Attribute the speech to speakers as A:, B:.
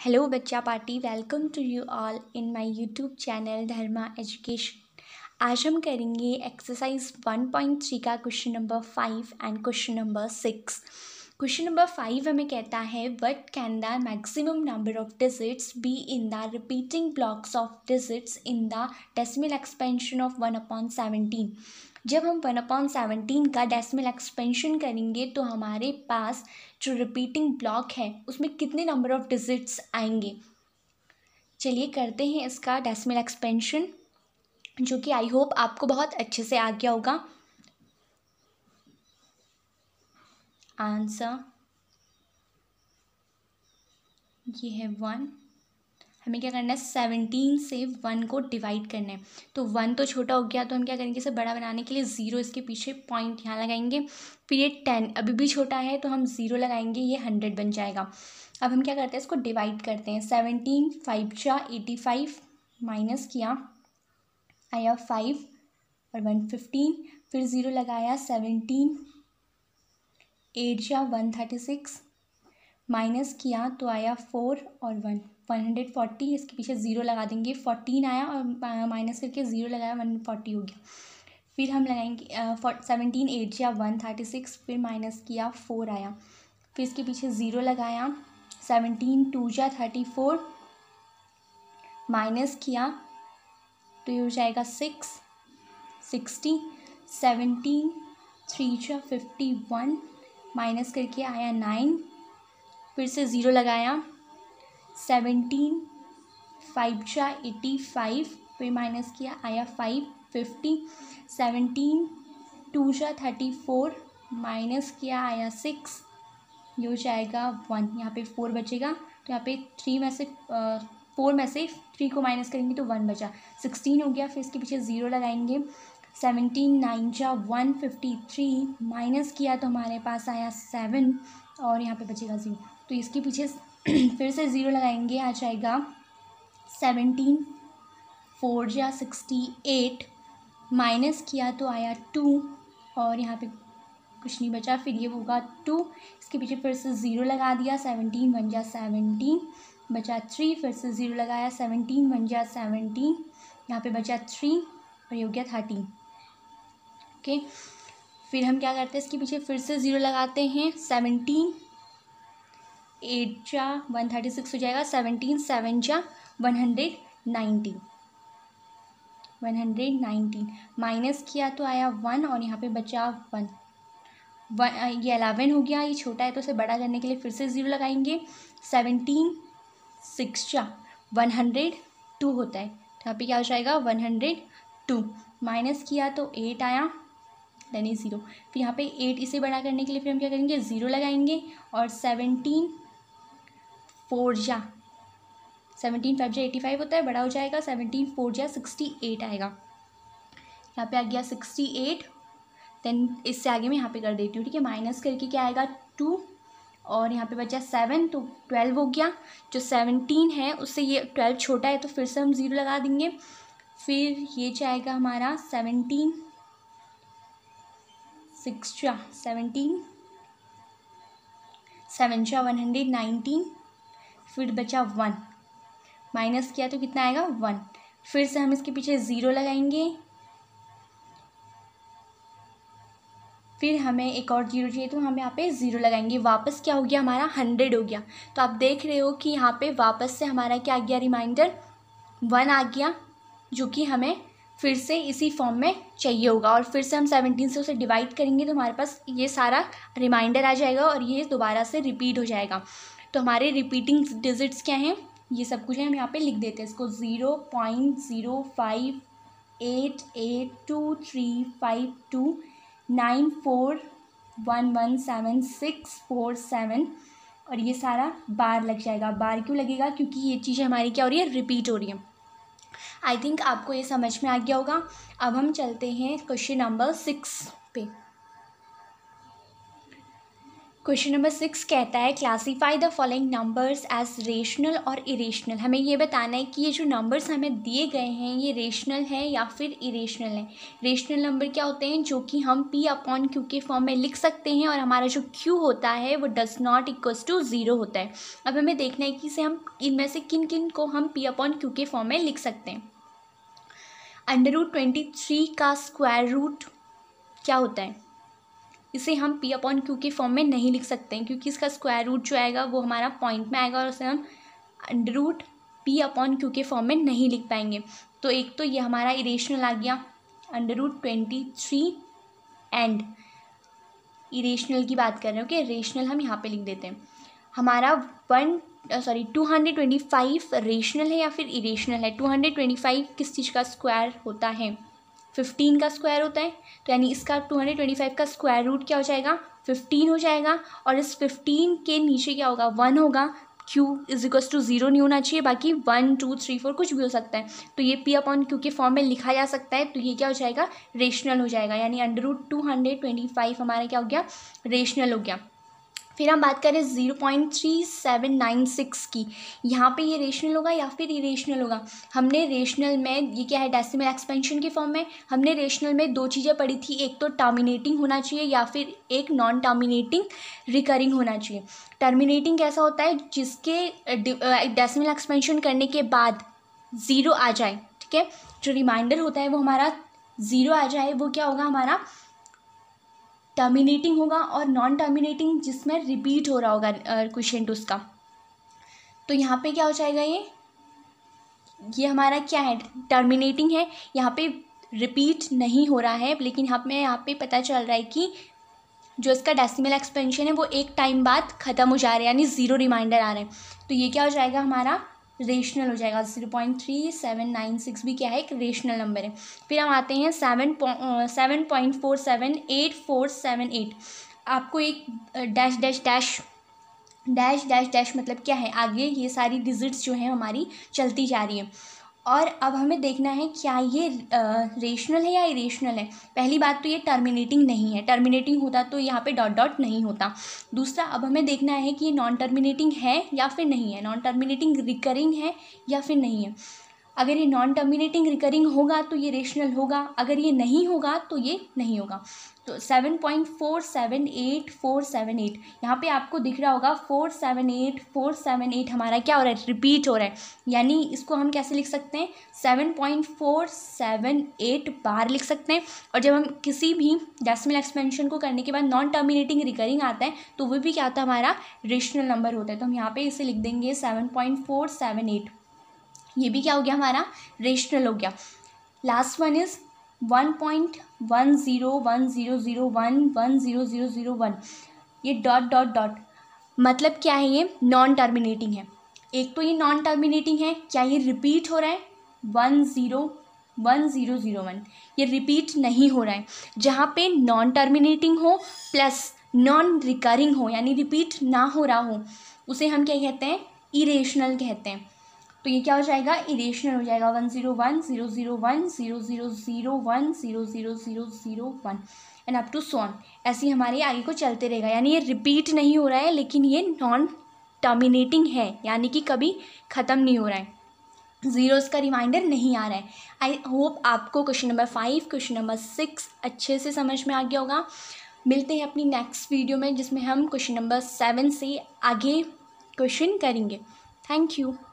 A: Hello बच्चा party, welcome to you all in my YouTube channel Dharma education. आज हम करेंगे एक्सरसाइज 1.3 का question number 5 and question number 6। Question number 5 हमें कहता है what can the maximum number of digits be in the repeating blocks of digits in the decimal expansion of 1/17। जब हम 1/17 का डेसिमल एक्सपेंशन करेंगे तो हमारे पास जो रिपीटिंग ब्लॉक है उसमें कितने नंबर ऑफ डिजिट्स आएंगे। चलिए करते हैं इसका डेसिमल एक्सपेंशन, जो कि आई होप आपको बहुत अच्छे से आ गया होगा। आंसर ये है 1। हमें क्या करना है, 17 से 1 को डिवाइड करना है। तो 1 तो छोटा हो गया, तो हम क्या करेंगे, इसे बड़ा बनाने के लिए 0 इसके पीछे पॉइंट यहाँ लगाएंगे। फिर ये 10 अभी भी छोटा है तो हम 0 लगाएंगे, ये 100 बन जाएगा। अब हम क्या करते हैं, इसको डिवाइड करते हैं। 17 5 जा 85, माइनस किया आया 5 और 1 15, फिर 0 लगाया 17 8 जा 136, माइनस किया तो आया 4 और 1 140, इसके पीछे 0 लगा देंगे। 14 आया और माइनस करके 0 लगाया 140 हो गया। फिर हम लगाएंगे 17 8 या 136, फिर माइनस किया 4 आया, फिर इसके पीछे 0 लगाया। 17 2 जा 34, माइनस किया तो ये हो जाएगा 6 60। 17 3 जा 51, माइनस करके आया 9, फिर से 0 लगाया। 17 5 जा 85, फिर माइनस किया आया 5 50। 17 2 जा 34, माइनस किया आया 6, ये हो जाएगा 1। यहाँ पे 4 बचेगा, तो यहाँ पे 3 में से 4 में से 3 को माइनस करेंगे तो 1 बचा। 16 हो गया, फिर इसके पीछे 0 लगाएंगे। 17 9 जा 153, माइनस किया तो हमारे पास आया 7 और यहाँ पे बचेगा 0। तो इसके पीछे फिर से 0 लगाएंगे, आ जाएगा 17 4 जा 68, माइनस किया तो आया 2 और यहाँ पे कुछ नहीं बचा, फिर ये होगा 2। इसके पीछे फिर से 0 लगा दिया। 17 1 जा 17, बचा 3, फिर से 0 लगाया। 17 1 जा 17, यहाँ पे बचा 3 और ये हो गया 13। ओके, फिर हम क्या करते हैं, इसके पीछे फिर से 0 लगाते हैं। 17 8 जा 136 हो जाएगा। 17 7 जा 119, माइनस किया तो आया 1 और यहाँ पे बचा 1। ये 11 हो गया, ये छोटा है तो इसे बड़ा करने के लिए फिर से 0 लगाएंगे। 17 6 जा 102 होता है, तो यहाँ पे क्या हो जाएगा 102, माइनस किया तो 8 आया, यानी 0। फिर यहाँ पे 8 इसे बड़ा करने के लिए फिर हम क्या करेंगे, 0 लगाएंगे। और 17 4 जा 17 5 जा 85 होता है, बड़ा हो जाएगा। 17 4 जा 68 आएगा, यहाँ पे आ गया 68। देन इससे आगे मैं यहाँ पे कर देती हूँ, ठीक है। माइनस करके क्या आएगा 2 और यहाँ पे बचा 7, तो 12 हो गया। जो 17 है उससे ये 12 छोटा है, तो फिर से हम 0 लगा देंगे। फिर ये जाएगा हमारा 17 6 जा 17, 7 जा 119, फिर बचा 1, माइनस किया तो कितना आएगा 1। फिर से हम इसके पीछे 0 लगाएंगे, फिर हमें एक और 0 चाहिए तो हम यहाँ पे 0 लगाएंगे। वापस क्या हो गया, हमारा 100 हो गया। तो आप देख रहे हो कि यहाँ पे वापस से हमारा क्या आ गया, रिमाइंडर 1 आ गया, जो कि हमें फिर से इसी फॉर्म में चाहिए होगा। और फिर से हम 17 से उसे डिवाइड करेंगे तो हमारे पास ये सारा रिमाइंडर आ जाएगा और ये दोबारा से रिपीट हो जाएगा। तो हमारे रिपीटिंग डिजिट्स क्या हैं, ये सब कुछ है, हम यहाँ पे लिख देते हैं इसको। 0.05882352 94117647 और ये सारा बार लग जाएगा। बार क्यों लगेगा, क्योंकि ये चीज़ें हमारी क्या हो रही है, रिपीट हो रही है। आई थिंक आपको ये समझ में आ गया होगा। अब हम चलते हैं क्वेश्चन नंबर 6 पे। क्वेश्चन नंबर 6 कहता है classify the following numbers as rational और इरेशनल। हमें ये बताना है कि ये जो नंबर्स हमें दिए गए हैं ये रेशनल है या फिर इरेशनल है। रेशनल नंबर क्या होते हैं, जो कि हम P/Q के फॉर्म में लिख सकते हैं और हमारा जो Q होता है वो डज नॉट इक्वल्स टू 0 होता है। अब हमें देखना है कि इसे हम इनमें से किन किन को हम P/Q के फॉर्म में लिख सकते हैं। √23 का स्क्वायर रूट क्या होता है, इसे हम P/Q के फॉर्म में नहीं लिख सकते हैं क्योंकि इसका स्क्वायर रूट जो आएगा वो हमारा पॉइंट में आएगा और उसे हम √P/Q के फॉर्म में नहीं लिख पाएंगे। तो एक तो ये हमारा इरेशनल आ गया √23 एंड इरेशनल की बात कर रहे हैं। ओके, रेशनल हम यहाँ पे लिख देते हैं। हमारा 225 रेशनल है या फिर इरेशनल है। 225 किस चीज़ का स्क्वायर होता है, 15 का स्क्वायर होता है। तो यानी इसका 225 का स्क्वायर रूट क्या हो जाएगा, 15 हो जाएगा। और इस 15 के नीचे क्या होगा, 1 होगा। Q इज इक्वल्स टू 0 नहीं होना चाहिए, बाकी 1 2 3 4 कुछ भी हो सकता है। तो ये P/Q के फॉर्म में लिखा जा सकता है। तो ये क्या हो जाएगा, रेशनल हो जाएगा। यानी √225 हमारा क्या हो गया, रेशनल हो गया। फिर हम बात करें 0.3796 की। यहाँ पे ये रेशनल होगा या फिर इरेशनल होगा। हमने रेशनल में, ये क्या है, डेसिमल एक्सपेंशन के फॉर्म में। हमने रेशनल में दो चीज़ें पढ़ी थी, एक तो टर्मिनेटिंग होना चाहिए या फिर एक नॉन टर्मिनेटिंग रिकरिंग होना चाहिए। टर्मिनेटिंग कैसा होता है, जिसके डेसिमल एक्सपेंशन करने के बाद 0 आ जाए, ठीक है, जो रिमाइंडर होता है वो हमारा 0 आ जाए, वो क्या होगा, हमारा टर्मिनेटिंग होगा। और नॉन टर्मिनेटिंग जिसमें रिपीट हो रहा होगा क्वेश्चन उसका, तो यहाँ पे क्या हो जाएगा, ये हमारा क्या है, टर्मिनेटिंग है। यहाँ पे रिपीट नहीं हो रहा है, लेकिन यहाँ पे पता चल रहा है कि जो इसका डेसिमल एक्सपेंशन है वो एक टाइम बाद ख़त्म हो जा रहा है, यानी 0 रिमाइंडर आ रहा है। तो ये क्या हो जाएगा, हमारा रेशनल हो जाएगा। 0.3796 भी क्या है, एक रेशनल नंबर है। फिर हम आते हैं 7.478478। आपको एक dash dash dash dash dash dash मतलब क्या है, आगे ये सारी डिजिट्स जो हैं हमारी चलती जा रही है। और अब हमें देखना है क्या ये रेशनल है या इरेशनल है। पहली बात तो ये टर्मिनेटिंग नहीं है, टर्मिनेटिंग होता तो यहाँ पे डॉट डॉट नहीं होता। दूसरा, अब हमें देखना है कि ये नॉन टर्मिनेटिंग है या फिर नहीं है, नॉन टर्मिनेटिंग रिकरिंग है या फिर नहीं है। अगर ये नॉन टर्मिनेटिंग रिकरिंग होगा तो ये रेशनल होगा, अगर ये नहीं होगा तो ये नहीं होगा। तो 7.478478 यहाँ पे आपको दिख रहा होगा 478 हमारा क्या हो रहा है, रिपीट हो रहा है। यानी इसको हम कैसे लिख सकते हैं, 7.478 बार लिख सकते हैं। और जब हम किसी भी डेसिमल एक्सपेंशन को करने के बाद नॉन टर्मिनेटिंग रिकरिंग आता है तो वो भी क्या आता है, हमारा रेशनल नंबर होता है। तो हम यहाँ पे इसे लिख देंगे 7.478। ये भी क्या हो गया, हमारा रेशनल हो गया। Last one is 1.1010011001। ये डॉट डॉट डॉट मतलब क्या है, ये नॉन टर्मिनेटिंग है। एक तो ये नॉन टर्मिनेटिंग है, क्या ये रिपीट हो रहा है, 101001, ये रिपीट नहीं हो रहा है। जहाँ पे नॉन टर्मिनेटिंग हो प्लस नॉन रिकरिंग हो, यानी रिपीट ना हो रहा हो, उसे हम क्या कहते हैं, इरेशनल कहते हैं। तो ये क्या हो जाएगा, इरेशनल हो जाएगा। 10100100010000001 एंड अप टू सॉन। ऐसे ही हमारे आगे को चलते रहेगा। यानी ये रिपीट नहीं हो रहा है, लेकिन ये नॉन टर्मिनेटिंग है, यानी कि कभी ख़त्म नहीं हो रहा है, 0 का रिमाइंडर नहीं आ रहा है। आई होप आपको क्वेश्चन नंबर 5, क्वेश्चन नंबर 6 अच्छे से समझ में आ गया होगा। मिलते हैं अपनी नेक्स्ट वीडियो में, जिसमें हम क्वेश्चन नंबर 7 से आगे क्वेश्चन करेंगे। Thank you.